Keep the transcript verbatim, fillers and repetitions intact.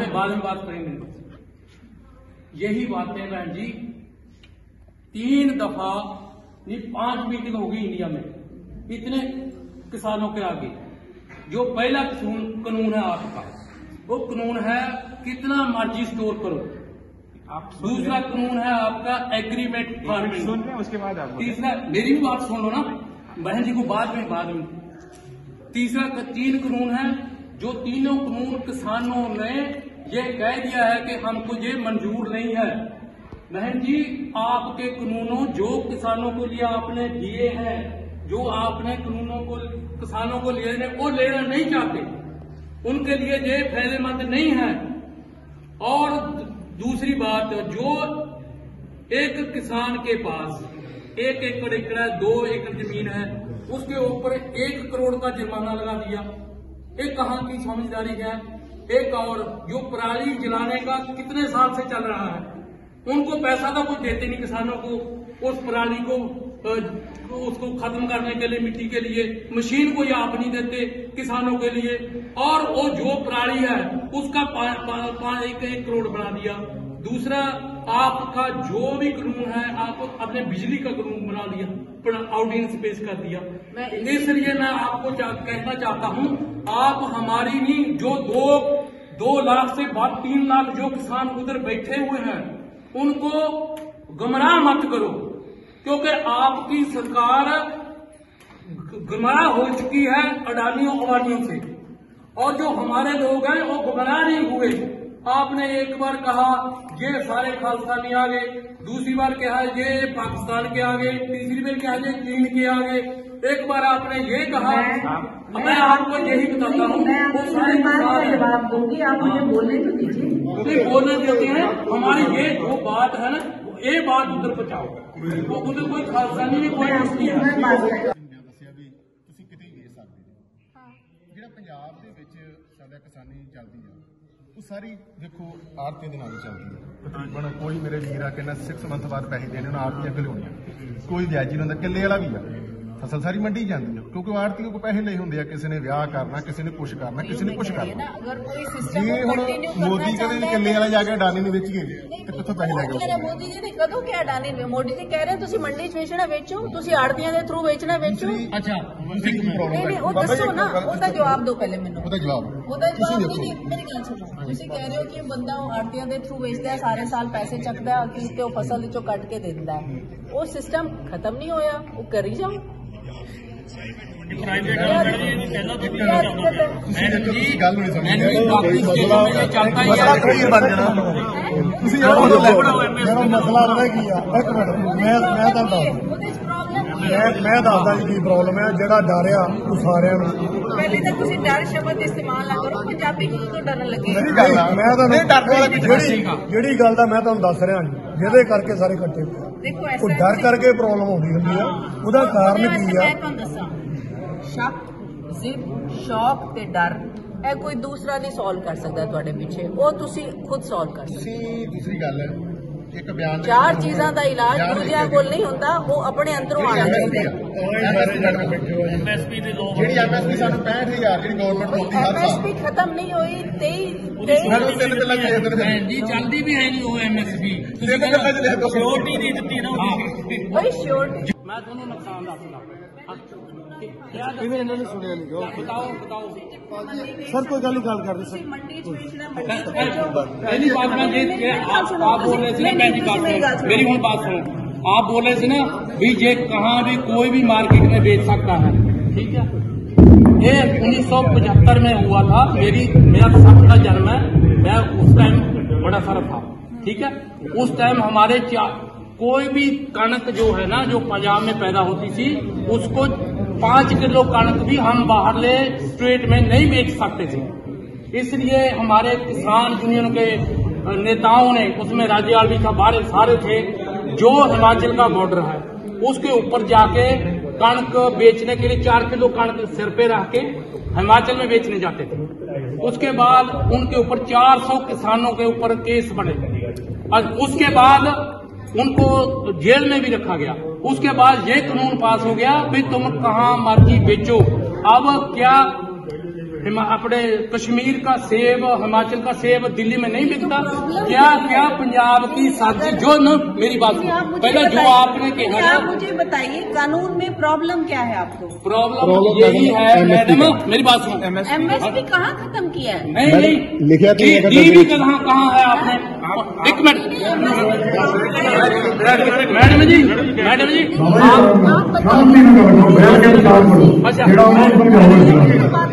में बाद में बात करेंगे। यही बातें बहन जी तीन दफा नहीं पांच मीटिंग होगी इंडिया में इतने किसानों के आगे। जो पहला कानून है आपका वो कानून है कितना मर्जी स्टोर करो। दूसरा कानून है आपका एग्रीमेंट फार्मिंग। सुन रहे हैं उसके बाद आप तीसरा मेरी भी बात सुन लो ना बहन जी को बाद में बाद में तीसरा तीन कानून है। जो तीनों कानून किसानों ने ये कह दिया है कि हमको ये मंजूर नहीं है। बहन जी आपके कानूनों जो किसानों के लिए आपने दिए हैं जो आपने कानूनों को किसानों को लिए वो लेना नहीं चाहते उनके लिए ये फायदेमंद नहीं है। और दूसरी बात जो एक किसान के पास एक एकड़ एकड़ है दो एकड़ जमीन है उसके ऊपर एक करोड़ का जुर्माना लगा दिया। एक कहाँ की समझदारी है। एक और जो पराली जलाने का कितने साल से चल रहा है उनको पैसा तो कोई देते नहीं किसानों को उस पराली को उसको खत्म करने के लिए मिट्टी के लिए मशीन कोई आप नहीं देते किसानों के लिए। और वो जो पराली है उसका पा, पा, पा, एक, एक करोड़ बना दिया। दूसरा आपका जो भी कानून है आप अपने बिजली का कानून बना दिया ऑर्डिनेंस पेश कर दिया। इसलिए मैं आपको चा, कहना चाहता हूं आप हमारी नहीं जो दो दो लाख से बाद तीन लाख जो किसान उधर बैठे हुए हैं उनको गुमराह मत करो क्योंकि आपकी सरकार गुमराह हो चुकी है अडानियों अवानियों से। और जो हमारे लोग हैं वो गुमराह नहीं हुए। आपने एक बार कहा ये सारे खालिस्तानी आ गए, दूसरी बार कहा ये पाकिस्तान के आगे, तीसरी बार कहा ये चीन के आगे, एक बार आपने ये कहा। मैं आपको यही बताता हूँ वो सारे जवाब दूंगी आप मुझे बोलने तो दीजिए। बोलने देते हैं हमारी ये जो बात है ना ये बात उधर पहुंचाओ वो उधर कोई खालिस्तानी नहीं कोई नहीं है। ਜਿਹੜਾ ਪੰਜਾਬ ਦੇ ਵਿੱਚ ਸਾਡਾ ਕਿਸਾਨੀ ਚੱਲਦੀ ਆ ਉਹ ਸਾਰੀ ਦੇਖੋ ਆੜਤੀਆਂ ਦੇ ਨਾਲ ਹੀ ਚੱਲਦੀ ਹੈ। ਤਕਰੀਬਨ ਕੋਈ ਮੇਰੇ ਵੀਰ ਆ ਕਹਿੰਦਾ ਛੇ ਮੰਥ ਬਾਅਦ ਪੈਸੇ ਦੇਣੇ ਉਹਨਾਂ ਆੜਤੀਆਂ ਕੋਲ ਹੋਣੀਆਂ ਕੋਈ ਵਿਆਜੀ ਨਹੀਂ ਹੁੰਦਾ ਕਿੱਲੇ ਵਾਲਾ ਵੀ ਆ फसल सारी मंडी जाती है क्योंकि आड़तियों को पैसे नहीं होंगे किसी ने ब्याह करना किसी ने कुछ करना किसी ने कुछ करना। जे हुण मोदी कहते किले वाला जाके अडानी ने बेच गए तो कितों पैसे लगे। मोदी जी ने कदों क्या अडानी ने मोदी जी कह रहे हैं तुसी मंडी च वेचना बेचो तुसी आड़तियां दे थ्रू बेचना बेचो। अच्छा नहीं नहीं वो दसो ना ਉਹਦਾ ਜਵਾਬ ਦਿਓ ਪਹਿਲੇ ਮੈਨੂੰ। ਉਹਦਾ ਜਵਾਬ ਉਹਦਾ ਜਵਾਬ ਨਹੀਂ ਮੇਰੀ ਗੱਲ ਸੁਣੋ। ਤੁਸੀਂ ਕਹਿ ਰਹੇ ਹੋ ਕਿ ਬੰਦਾ ਆੜਤੀਆਂ ਦੇ ਥ्रू ਵੇਚਦਾ ਹੈ ਸਾਰੇ ਸਾਲ ਪੈਸੇ ਚੱਕਦਾ ਹੈ ਕਿ ਉਹ ਫਸਲ ਵਿੱਚੋਂ ਕੱਟ ਕੇ ਦੇ ਦਿੰਦਾ ਹੈ। ਉਹ ਸਿਸਟਮ ਖਤਮ ਨਹੀਂ ਹੋਇਆ ਉਹ ਕਰੀ ਜਾਓ। प्राइवेट गल नहीं समझ मसला पता की है एक मिनट मैं मैं मैं दसदा जी की प्रॉब्लम है ਜਿਹੜਾ डर आ ਉਹ ਸਾਰਿਆਂ ਨੂੰ ਪਹਿਲੇ ਤਾਂ ਤੁਸੀਂ ਡਰ ਸ਼ਬਦ ਇਸਤੇਮਾਲ ਨਾ ਕਰੋ ਪੰਜਾਬੀ ਕਿਉਂ ਤੋਂ ਡਰਨ ਲੱਗੇ। ਮੈਂ ਤਾਂ ਜਿਹੜੀ ਗੱਲ ਦਾ ਮੈਂ ਤੁਹਾਨੂੰ ਦੱਸ ਰਿਹਾ ਜਿਹਦੇ ਕਰਕੇ ਸਾਰੇ ਇਕੱਠੇ ਦੇਖੋ ਉਹ ਡਰ ਕਰਕੇ ਪ੍ਰੋਬਲਮ ਹੁੰਦੀ ਹੁੰਦੀ ਆ ਉਹਦਾ ਕਾਰਨ ਕੀ ਆ। ਮੈਂ ਤੁਹਾਨੂੰ ਦੱਸਾਂ ਸ਼ੱਕ ਜ਼ਿਦ ਸ਼ੌਕ ਤੇ ਡਰ ਇਹ ਕੋਈ ਦੂਸਰਾ ਨਹੀਂ ਸੋਲਵ ਕਰ ਸਕਦਾ ਤੁਹਾਡੇ ਪਿੱਛੇ ਉਹ ਤੁਸੀਂ ਖੁਦ ਸੋਲਵ ਕਰ ਸਕਦੇ। ਦੂਸਰੀ ਗੱਲ ਹੈ ਇੱਕ ਬਿਆਨ ਚਾਰ ਚੀਜ਼ਾਂ ਦਾ ਇਲਾਜ ਦੂਜਿਆਂ ਕੋਲ ਨਹੀਂ ਹੁੰਦਾ ਉਹ ਆਪਣੇ ਅੰਦਰੋਂ ਆਣਾ ਚਾਹੀਦਾ। ਐਮਐਸਪੀ ਦੇ ਲੋਕ ਜਿਹੜੀ ਐਮਐਸਪੀ ਸਾਨੂੰ ਪੈਂਹਠ ਹਜ਼ਾਰ ਜਿਹੜੀ ਗਵਰਨਮੈਂਟ ਹੁੰਦੀ ਹਰ ਸਾਲ ਐਮਐਸਪੀ ਖਤਮ ਨਹੀਂ ਹੋਈ ਤੇਈ ਜੀ ਚੱਲਦੀ ਵੀ ਹੈ ਨਹੀਂ ਉਹ ਐਮਐਸਪੀ ਸਿਕਿਉਰਿਟੀ ਦੀ ਦਿੱਤੀ ਨਾ ਕੋਈ ਸ਼ੋਰਟ। ਮੈਂ ਤੁਹਾਨੂੰ ਨੁਕਸਾਨ ਦੱਸਦਾ ਕਿਵੇਂ ਇਹਨਾਂ ਨੇ ਸੁਣਿਆ ਨਹੀਂ बताओ बताओ सर कोई गल गल कर सर मंडी च बेचना पहली बात मैं ये आप आप बोल रहे थे ना पहली बात मेरी हूँ बात सुनो आप बोल रहे थे ना भी ये कहाँ भी कोई भी मार्केट में बेच सकता है ठीक है। ये उन्नीस सौ पचहत्तर में हुआ था मेरी मेरा साथ का जन्म है मैं उस टाइम बड़ा सारा था ठीक है। उस टाइम हमारे कोई भी कणक जो है ना जो पंजाब में पैदा होती थी उसको पांच किलो कणक भी हम बाहरले स्टेट में नहीं बेच सकते थे। इसलिए हमारे किसान यूनियन के नेताओं ने उसमें राज्यपाल भी था बाहर सारे थे जो हिमाचल का बॉर्डर है उसके ऊपर जाके कणक बेचने के लिए चार किलो कणक सिर पे रख के हिमाचल में बेचने जाते थे। उसके बाद उनके ऊपर चार सौ किसानों के ऊपर केस बने और उसके बाद उनको जेल में भी रखा गया। उसके बाद ये कानून पास हो गया भी तुम कहाँ मर्जी बेचो। अब क्या हिमा- अपने कश्मीर का सेब, हिमाचल का सेब दिल्ली में नहीं बिकता? प्रॉब्लम क्या क्या है? क्या पंजाब की सब्जी जो न मेरी बात नहीं, आप सुनो, मुझे पहले जो बताइए- आपने नहीं, कहा आप ना, मुझे बताइए कानून में प्रॉब्लम क्या है आपको? प्रॉब्लम प्रॉब्लम यही है M S P मैडम, का। मेरी बात सुनो। एमएसपी कहाँ खत्म किया है? नहीं मैडम, नहीं लिखा तो डी- है डी भी खत्म। कहाँ कहाँ है आपने? एक minute madam ji, madam ji आप आप बताइए। अच्छा आप बताइए।